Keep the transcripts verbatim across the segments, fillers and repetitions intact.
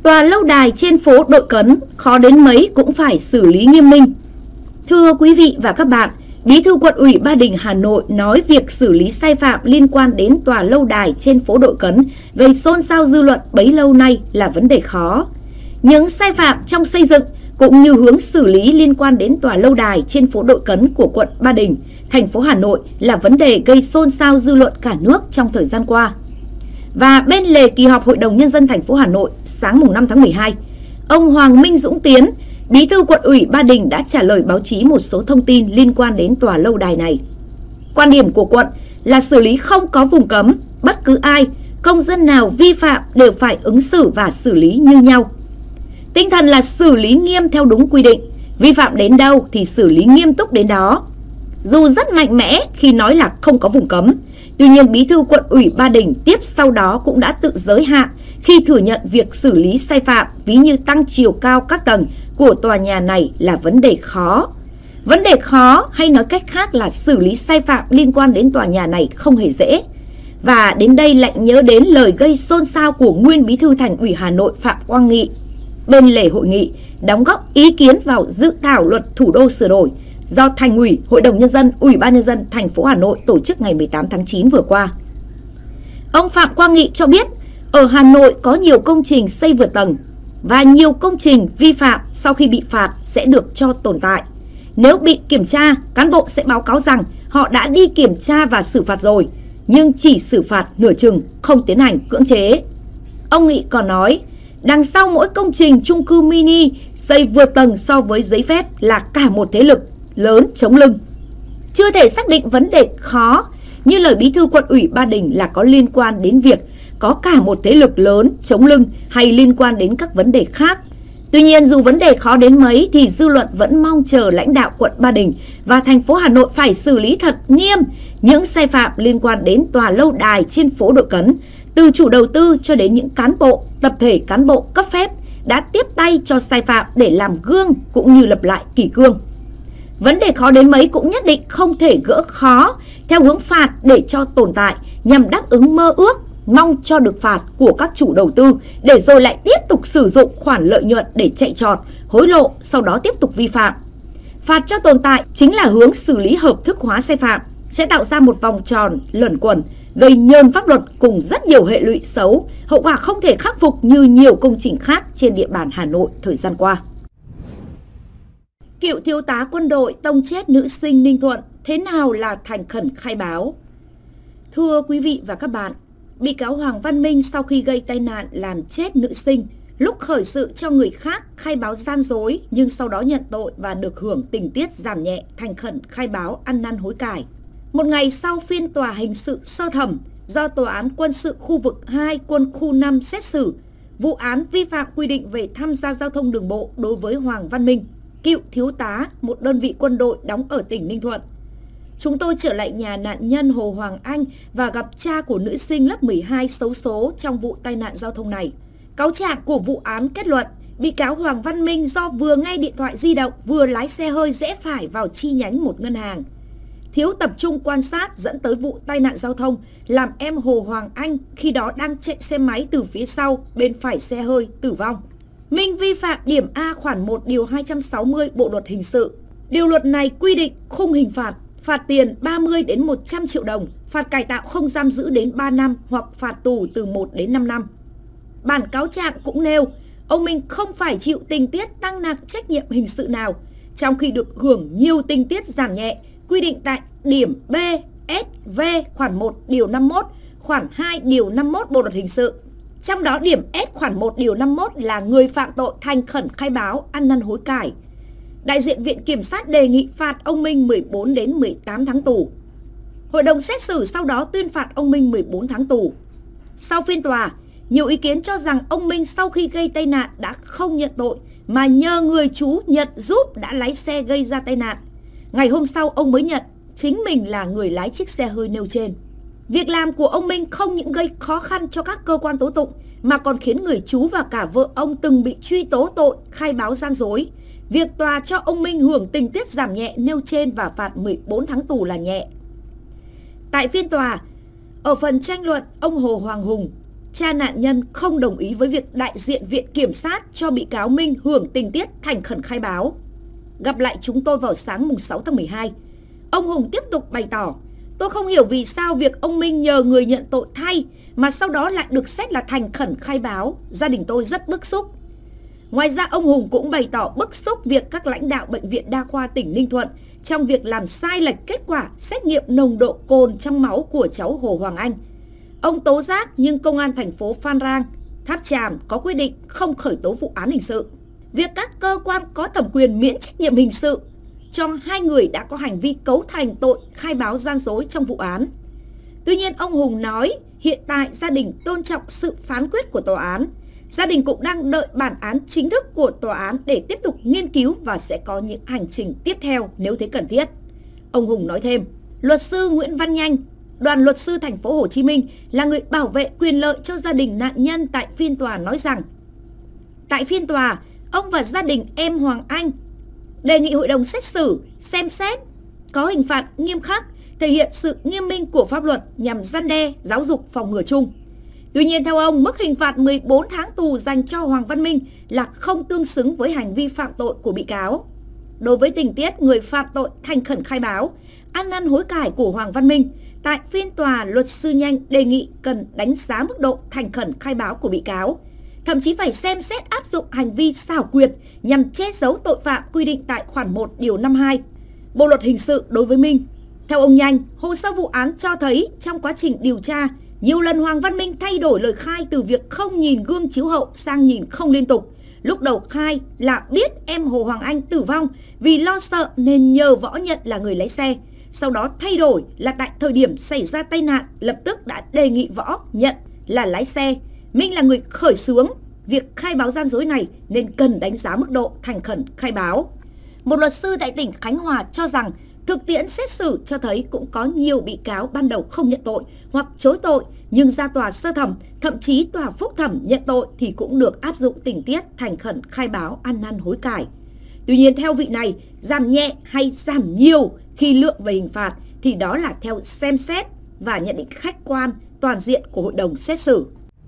Tòa lâu đài trên phố Đội Cấn khó đến mấy cũng phải xử lý nghiêm minh. Thưa quý vị và các bạn, Bí thư Quận ủy Ba Đình, Hà Nội nói việc xử lý sai phạm liên quan đến tòa lâu đài trên phố Đội Cấn gây xôn xao dư luận bấy lâu nay là vấn đề khó. Những sai phạm trong xây dựng cũng như hướng xử lý liên quan đến tòa lâu đài trên phố Đội Cấn của quận Ba Đình, thành phố Hà Nội là vấn đề gây xôn xao dư luận cả nước trong thời gian qua. Và bên lề kỳ họp Hội đồng Nhân dân thành phố Hà Nội sáng mùng năm tháng mười hai, ông Hoàng Minh Dũng Tiến, Bí thư Quận ủy Ba Đình đã trả lời báo chí một số thông tin liên quan đến tòa lâu đài này. Quan điểm của quận là xử lý không có vùng cấm, bất cứ ai, công dân nào vi phạm đều phải ứng xử và xử lý như nhau. Tinh thần là xử lý nghiêm theo đúng quy định, vi phạm đến đâu thì xử lý nghiêm túc đến đó. Dù rất mạnh mẽ khi nói là không có vùng cấm, tuy nhiên Bí thư Quận ủy Ba Đình tiếp sau đó cũng đã tự giới hạn khi thừa nhận việc xử lý sai phạm, ví như tăng chiều cao các tầng của tòa nhà này là vấn đề khó. Vấn đề khó hay nói cách khác là xử lý sai phạm liên quan đến tòa nhà này không hề dễ. Và đến đây lại nhớ đến lời gây xôn xao của nguyên Bí thư Thành ủy Hà Nội Phạm Quang Nghị bên lề hội nghị đóng góp ý kiến vào dự thảo luật thủ đô sửa đổi do Thành ủy, Hội đồng Nhân dân, Ủy ban Nhân dân thành phố Hà Nội tổ chức ngày mười tám tháng chín vừa qua. Ông Phạm Quang Nghị cho biết, ở Hà Nội có nhiều công trình xây vượt tầng và nhiều công trình vi phạm sau khi bị phạt sẽ được cho tồn tại. Nếu bị kiểm tra, cán bộ sẽ báo cáo rằng họ đã đi kiểm tra và xử phạt rồi, nhưng chỉ xử phạt nửa chừng, không tiến hành cưỡng chế. Ông Nghị còn nói, đằng sau mỗi công trình chung cư mini xây vượt tầng so với giấy phép là cả một thế lực lớn chống lưng. Chưa thể xác định vấn đề khó như lời Bí thư Quận ủy Ba Đình là có liên quan đến việc có cả một thế lực lớn chống lưng hay liên quan đến các vấn đề khác. Tuy nhiên, dù vấn đề khó đến mấy thì dư luận vẫn mong chờ lãnh đạo quận Ba Đình và thành phố Hà Nội phải xử lý thật nghiêm những sai phạm liên quan đến tòa lâu đài trên phố Đội Cấn, từ chủ đầu tư cho đến những cán bộ, tập thể cán bộ cấp phép đã tiếp tay cho sai phạm để làm gương cũng như lập lại kỷ cương. Vấn đề khó đến mấy cũng nhất định không thể gỡ khó theo hướng phạt để cho tồn tại nhằm đáp ứng mơ ước, mong cho được phạt của các chủ đầu tư để rồi lại tiếp tục sử dụng khoản lợi nhuận để chạy trọt, hối lộ, sau đó tiếp tục vi phạm. Phạt cho tồn tại chính là hướng xử lý hợp thức hóa sai phạm, sẽ tạo ra một vòng tròn luẩn quẩn, gây nhơn pháp luật cùng rất nhiều hệ lụy xấu, hậu quả không thể khắc phục như nhiều công trình khác trên địa bàn Hà Nội thời gian qua. Cựu thiếu tá quân đội tông chết nữ sinh Ninh Thuận, thế nào là thành khẩn khai báo? Thưa quý vị và các bạn, bị cáo Hoàng Văn Minh sau khi gây tai nạn làm chết nữ sinh, lúc khởi sự cho người khác khai báo gian dối nhưng sau đó nhận tội và được hưởng tình tiết giảm nhẹ, thành khẩn khai báo ăn năn hối cải. Một ngày sau phiên tòa hình sự sơ thẩm do Tòa án Quân sự khu vực hai quân khu năm xét xử vụ án vi phạm quy định về tham gia giao thông đường bộ đối với Hoàng Văn Minh, cựu thiếu tá một đơn vị quân đội đóng ở tỉnh Ninh Thuận. Chúng tôi trở lại nhà nạn nhân Hồ Hoàng Anh và gặp cha của nữ sinh lớp mười hai xấu số trong vụ tai nạn giao thông này. Cáo trạng của vụ án kết luận, bị cáo Hoàng Văn Minh do vừa nghe điện thoại di động vừa lái xe hơi rẽ phải vào chi nhánh một ngân hàng. Thiếu tập trung quan sát dẫn tới vụ tai nạn giao thông làm em Hồ Hoàng Anh khi đó đang chạy xe máy từ phía sau bên phải xe hơi tử vong. Minh vi phạm điểm A khoản một điều hai trăm sáu mươi Bộ luật hình sự. Điều luật này quy định khung hình phạt, phạt tiền ba mươi đến một trăm triệu đồng, phạt cải tạo không giam giữ đến ba năm hoặc phạt tù từ một đến năm năm. Bản cáo trạng cũng nêu, ông Minh không phải chịu tình tiết tăng nặng trách nhiệm hình sự nào, trong khi được hưởng nhiều tình tiết giảm nhẹ, quy định tại điểm B, S, V khoản một điều năm mươi mốt, khoản hai điều năm mươi mốt Bộ luật hình sự. Trong đó điểm S khoản một điều năm mươi mốt là người phạm tội thành khẩn khai báo, ăn năn hối cải. Đại diện Viện Kiểm sát đề nghị phạt ông Minh mười bốn đến mười tám tháng tù. Hội đồng xét xử sau đó tuyên phạt ông Minh mười bốn tháng tù. Sau phiên tòa, nhiều ý kiến cho rằng ông Minh sau khi gây tai nạn đã không nhận tội mà nhờ người chú nhận giúp đã lái xe gây ra tai nạn. Ngày hôm sau ông mới nhận chính mình là người lái chiếc xe hơi nêu trên. Việc làm của ông Minh không những gây khó khăn cho các cơ quan tố tụng mà còn khiến người chú và cả vợ ông từng bị truy tố tội khai báo gian dối. Việc tòa cho ông Minh hưởng tình tiết giảm nhẹ nêu trên và phạt mười bốn tháng tù là nhẹ. Tại phiên tòa, ở phần tranh luận, ông Hồ Hoàng Hùng, cha nạn nhân không đồng ý với việc đại diện Viện Kiểm sát cho bị cáo Minh hưởng tình tiết thành khẩn khai báo. Gặp lại chúng tôi vào sáng mùng sáu tháng mười hai, ông Hùng tiếp tục bày tỏ: tôi không hiểu vì sao việc ông Minh nhờ người nhận tội thay mà sau đó lại được xét là thành khẩn khai báo. Gia đình tôi rất bức xúc. Ngoài ra, ông Hùng cũng bày tỏ bức xúc việc các lãnh đạo Bệnh viện Đa khoa tỉnh Ninh Thuận trong việc làm sai lệch kết quả xét nghiệm nồng độ cồn trong máu của cháu Hồ Hoàng Anh. Ông tố giác nhưng Công an thành phố Phan Rang, Tháp Chàm có quyết định không khởi tố vụ án hình sự. Việc các cơ quan có thẩm quyền miễn trách nhiệm hình sự cho hai người đã có hành vi cấu thành tội khai báo gian dối trong vụ án. Tuy nhiên, ông Hùng nói hiện tại gia đình tôn trọng sự phán quyết của tòa án. Gia đình cũng đang đợi bản án chính thức của tòa án để tiếp tục nghiên cứu và sẽ có những hành trình tiếp theo nếu thấy cần thiết. Ông Hùng nói thêm, luật sư Nguyễn Văn Nhanh, đoàn luật sư thành phố Hồ Chí Minh là người bảo vệ quyền lợi cho gia đình nạn nhân tại phiên tòa nói rằng: tại phiên tòa, ông và gia đình em Hoàng Anh đề nghị hội đồng xét xử xem xét có hình phạt nghiêm khắc, thể hiện sự nghiêm minh của pháp luật nhằm răn đe, giáo dục phòng ngừa chung. Tuy nhiên, theo ông, mức hình phạt mười bốn tháng tù dành cho Hoàng Văn Minh là không tương xứng với hành vi phạm tội của bị cáo. Đối với tình tiết người phạm tội thành khẩn khai báo, ăn năn hối cải của Hoàng Văn Minh, tại phiên tòa, luật sư Nhanh đề nghị cần đánh giá mức độ thành khẩn khai báo của bị cáo, thậm chí phải xem xét áp dụng hành vi xảo quyệt nhằm che giấu tội phạm quy định tại khoản một điều năm mươi hai Bộ luật hình sự đối với Minh. Theo ông Nhanh, hồ sơ vụ án cho thấy trong quá trình điều tra, nhiều lần Hoàng Văn Minh thay đổi lời khai từ việc không nhìn gương chiếu hậu sang nhìn không liên tục. Lúc đầu khai là biết em Hồ Hoàng Anh tử vong vì lo sợ nên nhờ Võ Nhận là người lái xe. Sau đó thay đổi là tại thời điểm xảy ra tai nạn, lập tức đã đề nghị Võ Nhận là lái xe. Minh là người khởi xướng việc khai báo gian dối này nên cần đánh giá mức độ thành khẩn khai báo. Một luật sư tại tỉnh Khánh Hòa cho rằng thực tiễn xét xử cho thấy cũng có nhiều bị cáo ban đầu không nhận tội hoặc chối tội, nhưng ra tòa sơ thẩm, thậm chí tòa phúc thẩm nhận tội thì cũng được áp dụng tình tiết thành khẩn khai báo ăn năn hối cải. Tuy nhiên, theo vị này, giảm nhẹ hay giảm nhiều khi lượng về hình phạt thì đó là theo xem xét và nhận định khách quan toàn diện của hội đồng xét xử.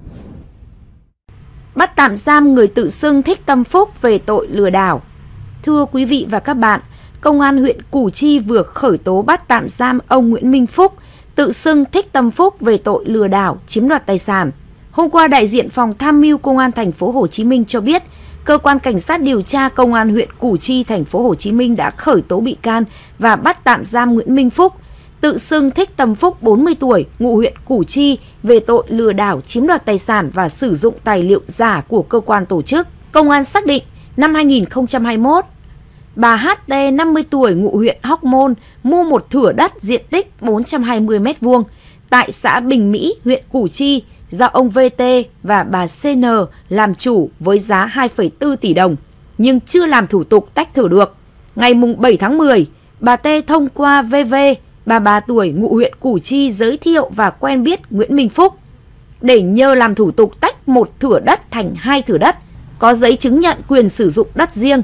Bắt tạm giam người tự xưng Thích Tâm Phúc về tội lừa đảo. Thưa quý vị và các bạn, Công an huyện Củ Chi vừa khởi tố bắt tạm giam ông Nguyễn Minh Phúc, tự xưng Thích Tâm Phúc về tội lừa đảo, chiếm đoạt tài sản. Hôm qua, đại diện phòng tham mưu Công an thành phố Hồ Chí Minh cho biết, cơ quan cảnh sát điều tra Công an huyện Củ Chi thành phố Hồ Chí Minh đã khởi tố bị can và bắt tạm giam Nguyễn Minh Phúc, tự xưng Thích Tâm Phúc bốn mươi tuổi, ngụ huyện Củ Chi về tội lừa đảo, chiếm đoạt tài sản và sử dụng tài liệu giả của cơ quan tổ chức. Công an xác định năm hai nghìn không trăm hai mươi mốt, bà hát tê năm mươi tuổi ngụ huyện Hóc Môn mua một thửa đất diện tích bốn trăm hai mươi mét vuông tại xã Bình Mỹ, huyện Củ Chi do ông vê tê và bà xê en làm chủ với giá hai phẩy bốn tỷ đồng, nhưng chưa làm thủ tục tách thửa được. Ngày bảy tháng mười, bà T thông qua vê vê, ba mươi ba tuổi ngụ huyện Củ Chi giới thiệu và quen biết Nguyễn Minh Phúc để nhờ làm thủ tục tách một thửa đất thành hai thửa đất, có giấy chứng nhận quyền sử dụng đất riêng.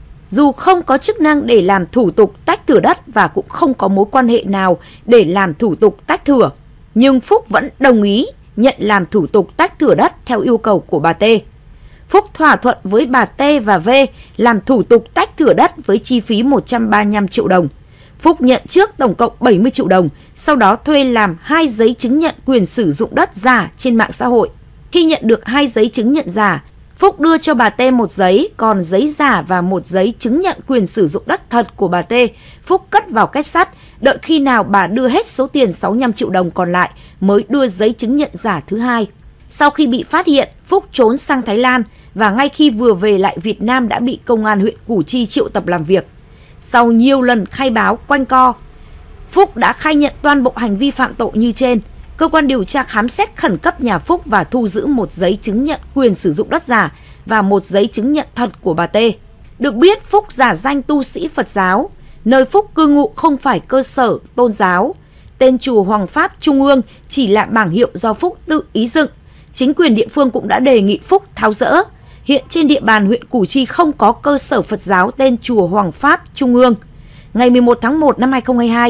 Dù không có chức năng để làm thủ tục tách thửa đất và cũng không có mối quan hệ nào để làm thủ tục tách thửa, nhưng Phúc vẫn đồng ý nhận làm thủ tục tách thửa đất theo yêu cầu của bà T. Phúc thỏa thuận với bà T và V làm thủ tục tách thửa đất với chi phí một trăm ba mươi lăm triệu đồng. Phúc nhận trước tổng cộng bảy mươi triệu đồng, sau đó thuê làm hai giấy chứng nhận quyền sử dụng đất giả trên mạng xã hội. Khi nhận được hai giấy chứng nhận giả, Phúc đưa cho bà T một giấy, còn giấy giả và một giấy chứng nhận quyền sử dụng đất thật của bà T, Phúc cất vào két sắt, đợi khi nào bà đưa hết số tiền sáu mươi lăm triệu đồng còn lại mới đưa giấy chứng nhận giả thứ hai. Sau khi bị phát hiện, Phúc trốn sang Thái Lan và ngay khi vừa về lại Việt Nam đã bị Công an huyện Củ Chi triệu tập làm việc. Sau nhiều lần khai báo quanh co, Phúc đã khai nhận toàn bộ hành vi phạm tội như trên. Cơ quan điều tra khám xét khẩn cấp nhà Phúc và thu giữ một giấy chứng nhận quyền sử dụng đất giả và một giấy chứng nhận thật của bà T. Được biết, Phúc giả danh tu sĩ Phật giáo, nơi Phúc cư ngụ không phải cơ sở tôn giáo. Tên chùa Hoàng Pháp Trung ương chỉ là bảng hiệu do Phúc tự ý dựng. Chính quyền địa phương cũng đã đề nghị Phúc tháo dỡ. Hiện trên địa bàn huyện Củ Chi không có cơ sở Phật giáo tên chùa Hoàng Pháp Trung ương. Ngày mười một tháng một năm hai nghìn không trăm hai mươi hai,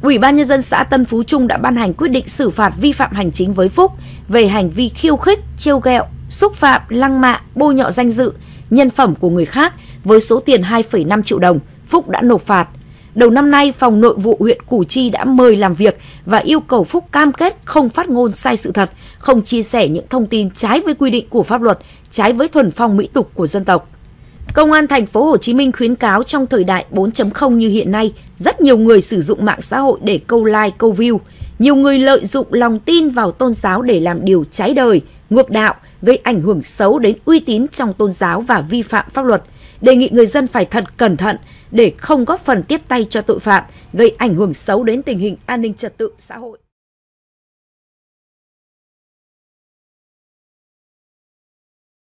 Ủy ban Nhân dân xã Tân Phú Trung đã ban hành quyết định xử phạt vi phạm hành chính với Phúc về hành vi khiêu khích, trêu ghẹo, xúc phạm, lăng mạ, bôi nhọ danh dự, nhân phẩm của người khác với số tiền hai phẩy năm triệu đồng. Phúc đã nộp phạt. Đầu năm nay, Phòng Nội vụ huyện Củ Chi đã mời làm việc và yêu cầu Phúc cam kết không phát ngôn sai sự thật, không chia sẻ những thông tin trái với quy định của pháp luật, trái với thuần phong mỹ tục của dân tộc. Công an thành phố Hồ Chí Minh khuyến cáo trong thời đại bốn chấm không như hiện nay, rất nhiều người sử dụng mạng xã hội để câu like, câu view. Nhiều người lợi dụng lòng tin vào tôn giáo để làm điều trái đời, ngược đạo, gây ảnh hưởng xấu đến uy tín trong tôn giáo và vi phạm pháp luật. Đề nghị người dân phải thật cẩn thận để không góp phần tiếp tay cho tội phạm, gây ảnh hưởng xấu đến tình hình an ninh trật tự xã hội.